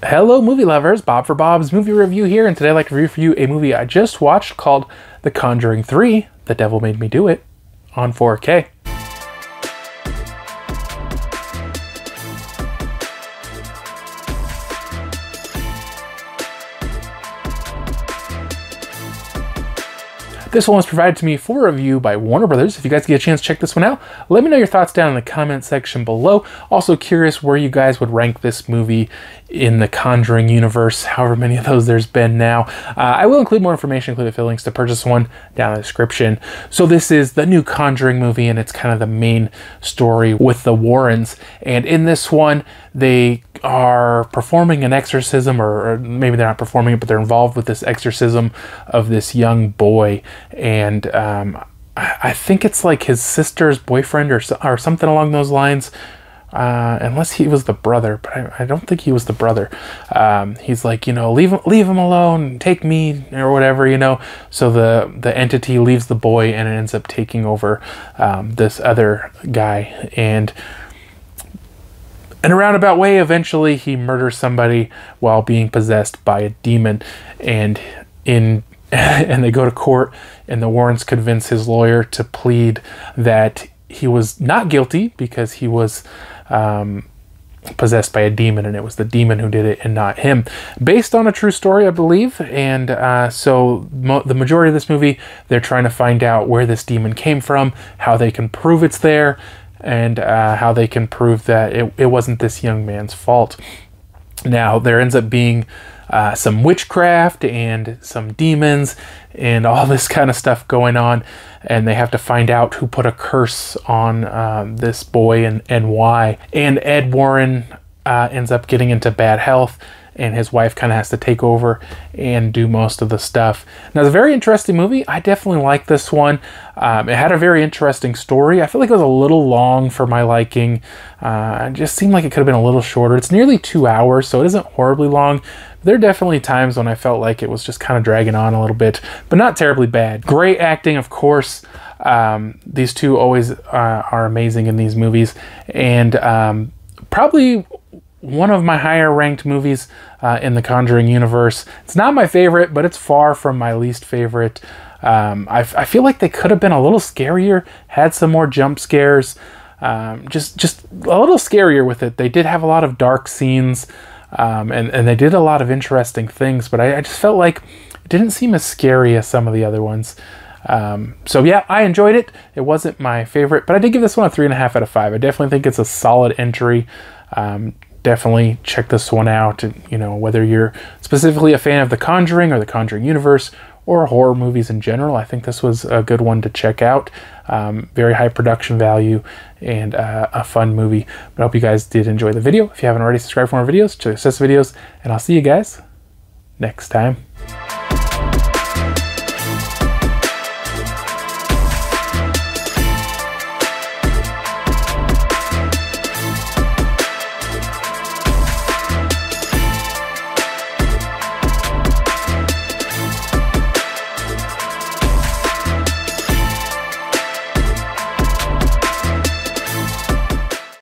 Hello movie lovers, Bob for Bob's Movie Review here, and today I'd like to review for you a movie I just watched called The Conjuring 3, The Devil Made Me Do It, on 4K. This one was provided to me for review by Warner Brothers. If you guys get a chance to check this one out, let me know your thoughts down in the comment section below. Also curious where you guys would rank this movie in the Conjuring universe, however many of those there's been now. I will include more information, including affiliate links to purchase one down in the description. So this is the new Conjuring movie, and it's kind of the main story with the Warrens. And in this one, they are performing an exorcism, or maybe they're not performing it, but they're involved with this exorcism of this young boy. And I think it's like his sister's boyfriend or something along those lines. Unless he was the brother, but I don't think he was the brother. He's like, you know, leave him alone, take me, or whatever, you know. So the entity leaves the boy and it ends up taking over this other guy. And in a roundabout way, eventually he murders somebody while being possessed by a demon. And they go to court, and the Warrens convince his lawyer to plead that he was not guilty because he was possessed by a demon, and it was the demon who did it and not him. Based on a true story, I believe. And so the majority of this movie, they're trying to find out where this demon came from, how they can prove it's there, and how they can prove that it wasn't this young man's fault. Now, there ends up being some witchcraft and some demons and all this kind of stuff going on, and they have to find out who put a curse on this boy and why. And Ed Warren ends up getting into bad health, and his wife kind of has to take over and do most of the stuff. Now, it's a very interesting movie. I definitely like this one. It had a very interesting story. I feel like it was a little long for my liking. It just seemed like it could have been a little shorter. It's nearly 2 hours, so it isn't horribly long. There are definitely times when I felt like it was just kind of dragging on a little bit, but not terribly bad. Great acting, of course. These two always are amazing in these movies. And probably one of my higher ranked movies in the Conjuring universe. It's not my favorite, but it's far from my least favorite. I feel like they could have been a little scarier, had some more jump scares, just a little scarier with it. They did have a lot of dark scenes, and they did a lot of interesting things, but I just felt like it didn't seem as scary as some of the other ones. So yeah, I enjoyed it. It wasn't my favorite, but I did give this one a 3.5 out of 5. I definitely think it's a solid entry. Definitely check this one out. You know, whether you're specifically a fan of The Conjuring or The Conjuring universe or horror movies in general, I think this was a good one to check out. Very high production value and a fun movie. But I hope you guys did enjoy the video. If you haven't already, subscribe for more videos, check the videos, and I'll see you guys next time.